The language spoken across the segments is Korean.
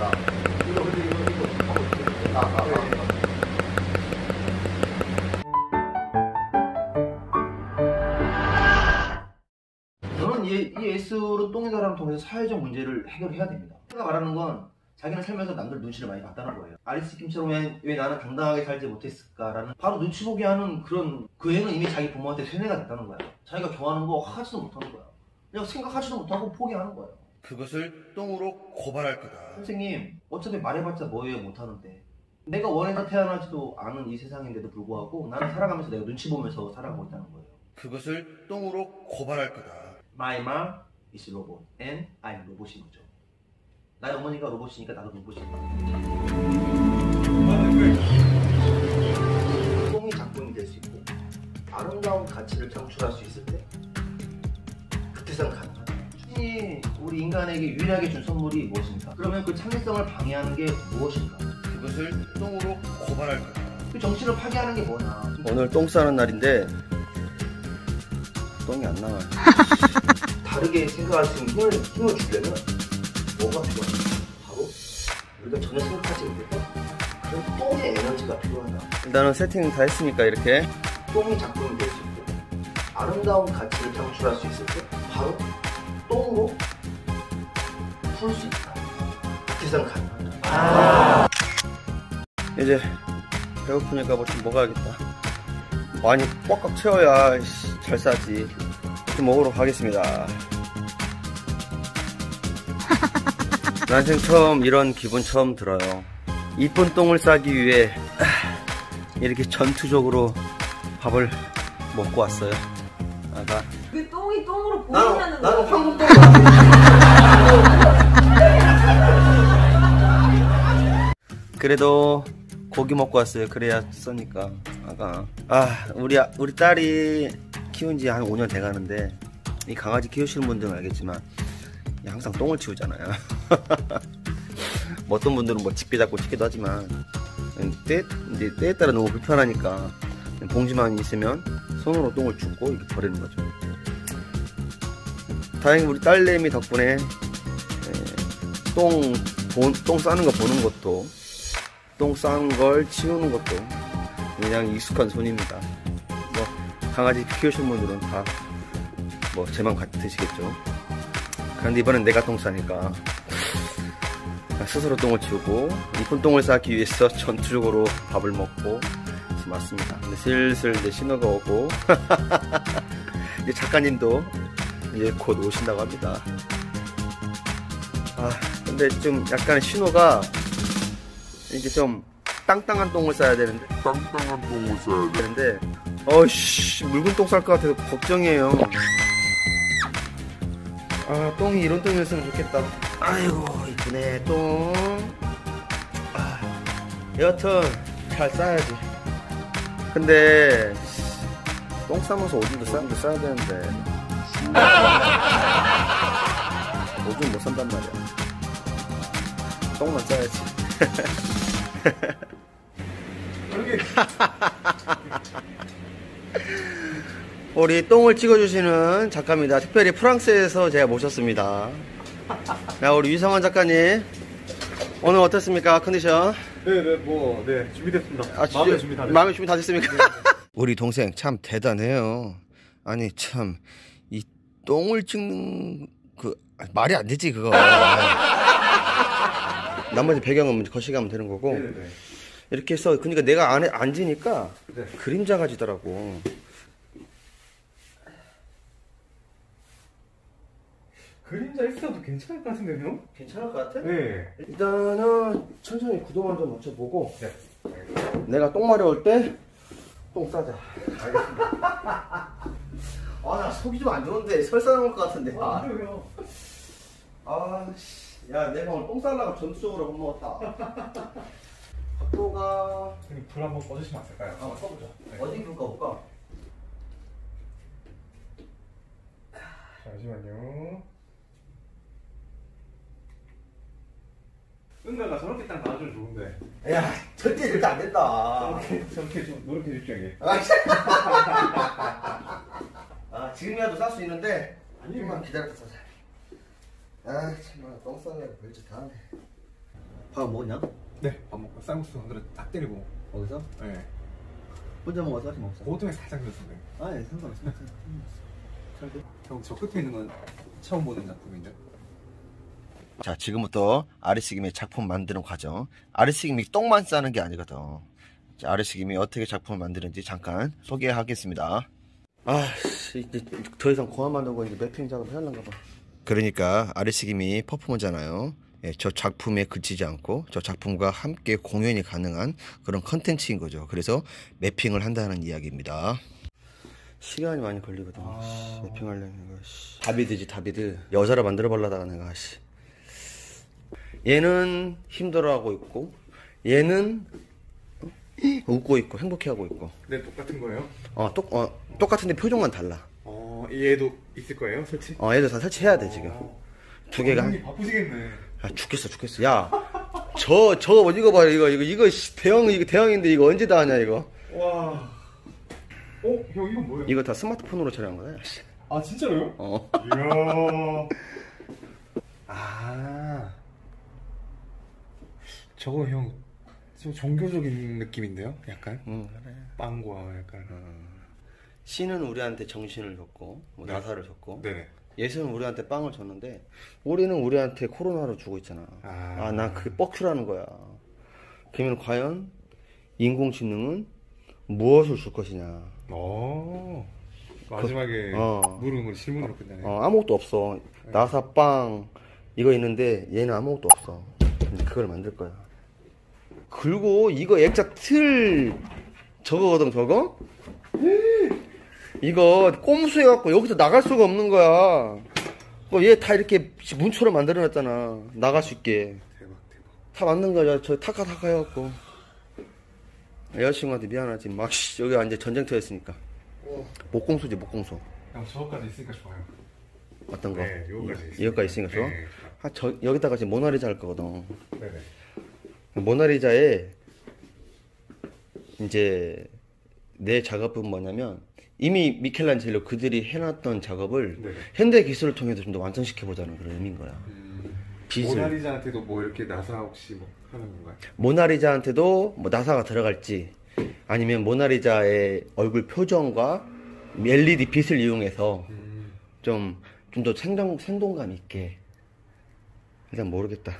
나. 이거 근데 이거 하고 있지. 나. 저는 이 S로 똥의 사람을 통해서 사회적 문제를 해결해야 됩니다. 제가 말하는 건 자기는 살면서 남들 눈치를 많이 봤다는 거예요. 아리스 김처럼 왜 나는 당당하게 살지 못했을까라는 바로 눈치 보게 하는 그런 그 애는 이미 자기 부모한테 세뇌가 됐다는 거야. 자기가 좋아하는 거 하지도 못하는 거야. 그냥 생각하지도 못하고 포기하는 거예요. 그것을 똥으로 고발할 거다. 선생님 어차피 말해봤자 뭐예요 못하는데 내가 원해서 태어나지도 않은 이 세상인데도 불구하고 나는 살아가면서 내가 눈치 보면서 살아가고 있다는 거예요. 그것을 똥으로 고발할 거다. My mom is robot and I'm 로봇인 거죠. 나의 어머니가 로봇이니까 나도 로봇이야. 똥이 작품이 될 수 있고 아름다운 가치를 창출할 수 있을 때 그때선 가능하다. 신이 우리 인간에게 유일하게 준 선물이 무엇입니까? 그러면 그 창의성을 방해하는 게 무엇인가? 그것을 똥으로 고발할 거다. 그 정신을 파괴하는 게 뭐냐? 오늘 똥 싸는 날인데 똥이 안 나와요. 다르게 생각할 수 있는 힘을 주려면 뭐가 필요하냐? 바로 우리가 전혀 생각하지 못했던 그런 똥의 에너지가 필요하다. 일단은 세팅 다 했으니까 이렇게 똥이 작품이 될 수 있고 아름다운 가치를 창출할 수 있을 때 바로 똥으로 풀 수 있다. 세상 가능하다. 이제 배고프니까 뭐 좀 먹어야겠다. 많이 꽉꽉 채워야 잘 싸지. 좀 먹으러 가겠습니다. 난생 처음 이런 기분 처음 들어요. 이쁜 똥을 싸기 위해 이렇게 전투적으로 밥을 먹고 왔어요. 아가. 그 똥이 똥으로 보이냐는 거. 나는 황금 똥. 그래도 고기 먹고 왔어요. 그래야 써니까. 아가. 우리 딸이 키운 지 한 5년 돼가는데 이 강아지 키우시는 분들은 알겠지만 항상 똥을 치우잖아요. 뭐 어떤 분들은 뭐 집게 잡고 치기도 하지만 때에 따라 너무 불편하니까 봉지만 있으면 손으로 똥을 줍고 이렇게 버리는 거죠. 다행히 우리 딸내미 덕분에 똥 싸는 거 보는 것도 똥 싸는 걸 치우는 것도 그냥 익숙한 손입니다. 뭐 강아지 키우시는 분들은 다 뭐 제맘 같으시겠죠. 그런데 이번엔 내가 똥 싸니까 스스로 똥을 치우고 이쁜 똥을 싸기 위해서 전투적으로 밥을 먹고 지금 왔습니다. 근데 슬슬 이제 신호가 오고 이제 작가님도 이제 곧 오신다고 합니다. 근데 좀 약간 신호가 이제 좀 땅땅한 똥을 싸야 되는데 어이씨 묽은 똥 쌀 것 같아서 걱정이에요. 똥이 이런 똥이었으면 좋겠다. 아이고 이쁘네 똥. 여하튼 잘 싸야지. 근데 똥 싸면서 오줌도 싸야 되는데 오줌 못 산단 말이야. 똥만 싸야지. 우리 똥을 찍어주시는 작가입니다. 특별히 프랑스에서 제가 모셨습니다. 자, 우리 유성환 작가님 오늘 어떻습니까? 컨디션? 네, 준비됐습니다. 마음의 준비 다 됐습니다. 마음의 준비 다 됐습니까? 우리 동생 참 대단해요. 아니 참 이 똥을 찍는 그 말이 안 되지 그거. 나머지 배경은 거시기하면 되는 거고. 네네. 이렇게 해서 그러니까 내가 안에 앉으니까 네. 그림자가 지더라고. 그림자 있어도 괜찮을 것 같은데요? 괜찮을 것 같아? 네. 일단은 천천히 구도만 좀 맞춰보고 네. 내가 똥 마려울 때 똥 싸자. 알겠습니다. 나 속이 좀 안 좋은데 설사 나올 것 같은데. 그래요. 야 내가 오늘 똥 싸려고 전투적으로 못 먹었다. 각도가 형님 불 한번 꺼주시면 안 될까요? 꺼보자. 네. 어디 불 꺼볼까? 잠시만요. 은가가 저렇게 딱 나와주면 좋은데. 야 절대 이렇게 안 된다. 저렇게 좀 노력해 주십시오, 형님. 지금이라도 쌀 수 있는데 아니, 조금만 기다렸다 싸자. 참나 똥 싸려고 별짓 다 하네. 밥 먹었냐? 네, 밥 먹고 쌀국수 한 그릇 딱 때리고. 어디서? 네. 혼자 먹어서 같이 먹었어. 그것 때문에 살짝 늦었는데. 아니 상관없어. 형, 저 끝에 있는 건 처음 보는 작품인데. 자, 지금부터 아리스김의 작품 만드는 과정. 아리스김이 똥만 싸는 게 아니거든. 자, 아리스김이 어떻게 작품을 만드는지 잠깐 소개하겠습니다. 이제 더 이상 그만 만든 거 이제 매핑 작업 해야하는가 봐. 그러니까 아리스김이 퍼포먼잖아요. 예, 저 작품에 그치지 않고 저 작품과 함께 공연이 가능한 그런 컨텐츠인 거죠. 그래서 매핑을 한다는 이야기입니다. 시간이 많이 걸리거든. 매핑하려면 이거. 다비드지, 다비드. 여자로 만들어 보려다가 내가 얘는 힘들어하고 있고 얘는 웃고 있고 행복해하고 있고. 네, 똑같은 거예요? 똑같은데 표정만 달라. 얘도 있을 거예요, 설치? 얘도 다 설치해야 돼 지금. 두 개가. 형님 바쁘시겠네. 죽겠어. 야, 저거 이거 봐, 이거 대형인데 이거 언제 다 하냐 이거. 와. 형 이건 뭐예요? 이거 다 스마트폰으로 촬영한 거야. 아, 진짜로요? 이야. 저거 형, 좀 종교적인 느낌인데요? 약간? 그래. 빵과 약간. 신은 우리한테 정신을 줬고, 네. 나사를 줬고, 네네. 예수는 우리한테 빵을 줬는데, 우리는 우리한테 코로나를 주고 있잖아. 난 그게 뻑큐라는 거야. 그러면 과연 인공지능은 무엇을 줄 것이냐? 마지막에 물음으로 실문으로 끝나네. 아무것도 없어. 나사 빵 이거 있는데 얘는 아무것도 없어. 근데 그걸 만들 거야. 그리고 이거 액자 틀 저거거든, 저거? 이거 꼼수해갖고 여기서 나갈 수가 없는 거야. 얘 다 이렇게 문처럼 만들어놨잖아. 나갈 수 있게. 대박. 다 만든 거야. 저 타카 해갖고. 여자친구한테 미안하지. 여기 완전 전쟁터였으니까. 목공소지, 목공소. 형, 저거까지 있으니까 좋아요. 어떤 거? 네, 요거까지 여기까지 있으니까 좋아? 네. 여기다가 지금 모나리자 할 거거든. 네네. 모나리자에 이제 내 작업은 뭐냐면 이미 미켈란젤로 그들이 해놨던 작업을 네네. 현대 기술을 통해서 좀 더 완성시켜 보자는 그런 의미인 거야. 빛을. 모나리자한테도 뭐 이렇게 나사 혹시 뭐 하는 건가요? 모나리자한테도 뭐 나사가 들어갈지 아니면 모나리자의 얼굴 표정과 LED 빛을 이용해서 좀 더 생동감 있게. 일단 모르겠다.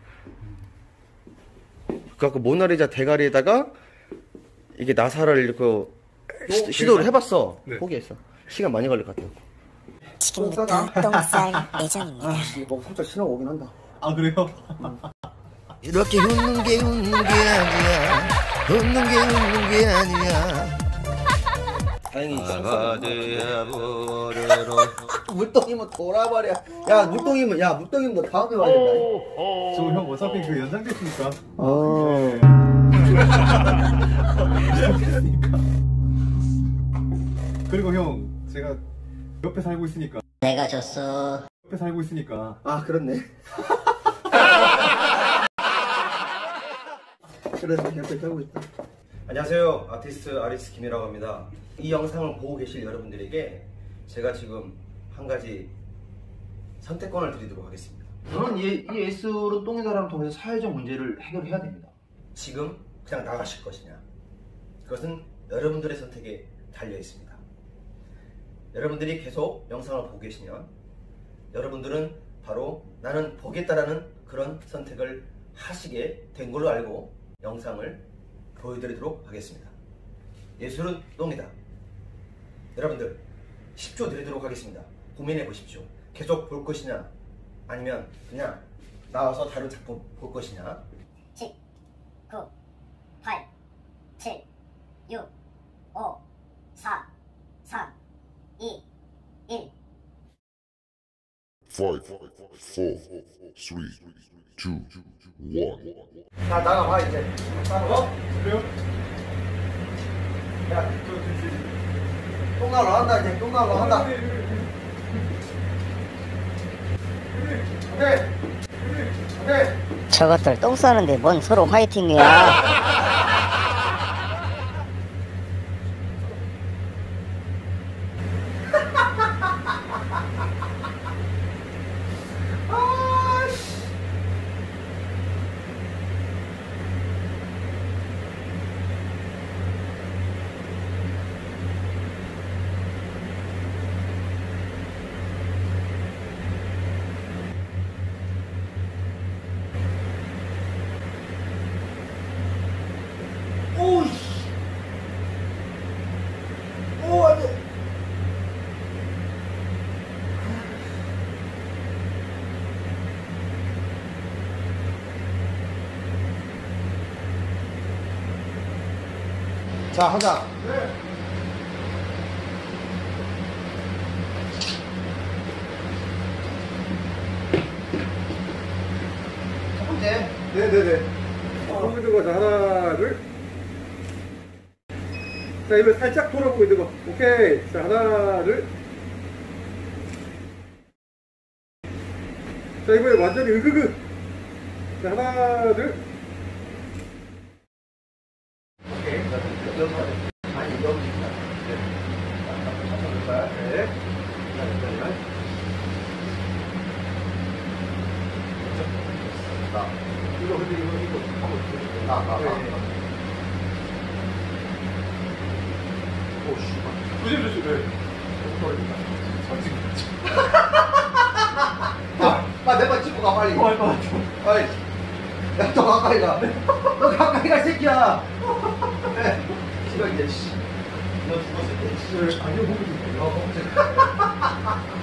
그래갖고 모나리자 대가리에다가 이게 나사를 이렇게 시도를 해봤어. 네. 포기했어. 시간 많이 걸릴 것 같아요. 치킨부터 똥쌀 예정입니다. 뭐 살짝 신호가 오긴 한다. 아, 그래요? 이렇게 웃는 게 아니야. 웃는 게 아니야. 다행히 받아야 버려로. 물동이면 돌아버려. 물동이면 너 다음에 와야 된다. 저 형 어차피 그 연장됐으니까. 그리고 형, 제가 옆에 살고 있으니까. 내가 졌어. 옆에 살고 있으니까. 그렇네. 그래, 옆에 살고 있다. 안녕하세요. 아티스트 아리스 김이라고 합니다. 이 영상을 보고 계실 여러분들에게 제가 지금 한 가지 선택권을 드리도록 하겠습니다. 저는 이 예술은 똥인 사람을 통해서 사회적 문제를 해결해야 됩니다. 지금 그냥 나가실 것이냐, 그것은 여러분들의 선택에 달려 있습니다. 여러분들이 계속 영상을 보고 계시면 여러분들은 바로 나는 보겠다라는 그런 선택을 하시게 된 걸로 알고 영상을 보여드리도록 하겠습니다. 예술은 똥이다. 여러분들 10초 드리도록 하겠습니다. 고민해 보십시오. 계속 볼 것이냐, 아니면 그냥 나와서 다른 작품 볼 것이냐. 10, 9, 8, 7, 6, 5, 4, 3, 2, 1. 5, 4, 3, 2, 1. 자, 나가봐 이제. 나가봐. 그래요? 야, 똥 나오러 한다 이제. 똥 나오러 한다. 오케이. 저것들 똥 싸는데 뭔 서로 화이팅이야. 자, 하자. 첫 번째. 네네네. 컴퓨터가 자, 하나를. 자, 이번에 살짝 돌아보고 있는 거. 오케이. 자, 하나를. 자, 이번에 완전히 으그그. 자, 하나를. 오케이. 여기 아니, 여기 있다. 네. 네. 자, 이거 근데 이거 하고 있어. 오, 씨. 조심. 네. 내거 찍고 가, 빨리. 할것 같아. 빨리. 야, 너 가까이 가. 너 가까이 가, 이 새끼야. 네. 씨발, 이제, 씨. 너 죽었을 때, 씨. 아니요, 보고 좀.